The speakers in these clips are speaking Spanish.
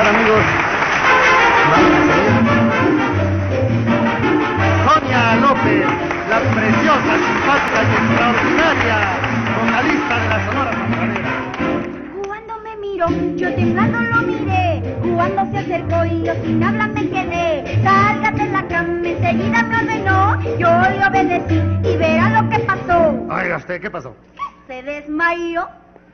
pasar, amigos. Vamos a seguir. Sonia López, la preciosa, simpática y extraordinaria vocalista de la Sonora Santanera. Cuando me miró, yo temblando lo miré. Cuando se acercó y yo sin hablar me quedé. Sálgate de la cama, enseguida me ordenó. Yo le obedecí y verá lo que pasó. Oiga usted, ¿qué pasó? Se desmayó.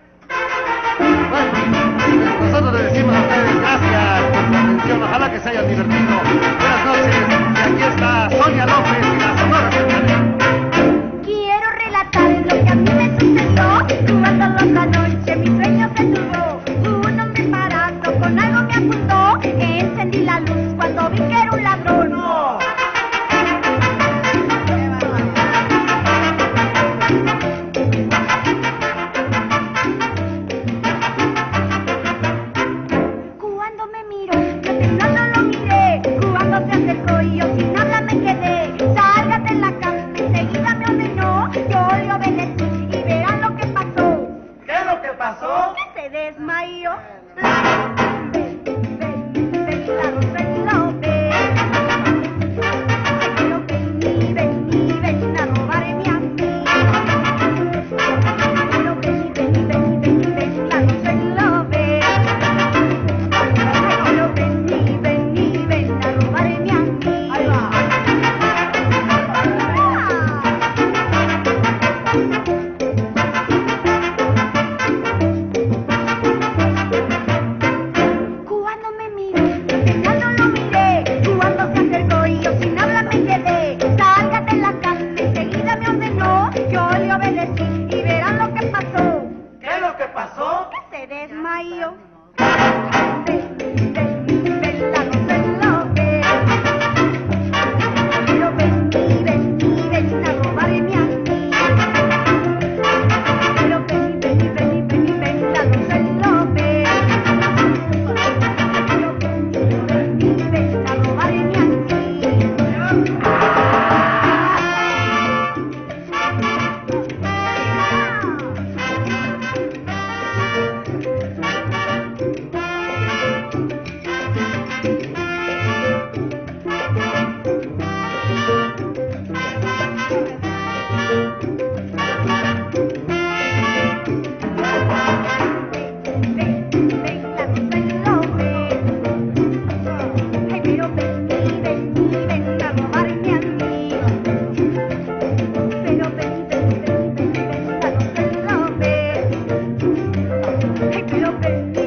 Bueno, nosotros le decimos a ustedes gracias por su atención. Ojalá que se hayan divertido. Buenas noches. Y aquí está Sonia López y la Sonora Santanera. Quiero relatar lo que a mí me sucedió. Cuando la noche mi sueño se turbó. Un hombre parado con algo me apuntó. Encendí la luz cuando vi que era un ladrón. ¡No! Cuando me miró, yo temblando lo miré. Cuando se acercó y yo sin hablar me quedé. Sálgate de la cama, enseguida me ordenó. Yo le obedecí y verán lo que pasó. ¿Qué es lo que pasó? Que se desmayó. Ven, la rosa y lo ven. Pero ven a robarme a mí. Pero ven, la rosa y lo ven. Pero ven a robarme a mí. Ahí va. Cuando me miró, temblando lo miré. Cuando se acercó y yo sin hablar me quedé. Sálgate de la cama, enseguida me ordenó. Yo le obedecí y verán lo que pasó. ¿Qué es lo que pasó? Que se desmayó. Ven, la rosa y lo ven. Pero ven a robarme a mí. Pero ven, la rosa y lo ven. Pero ven a robarme a Pero ven,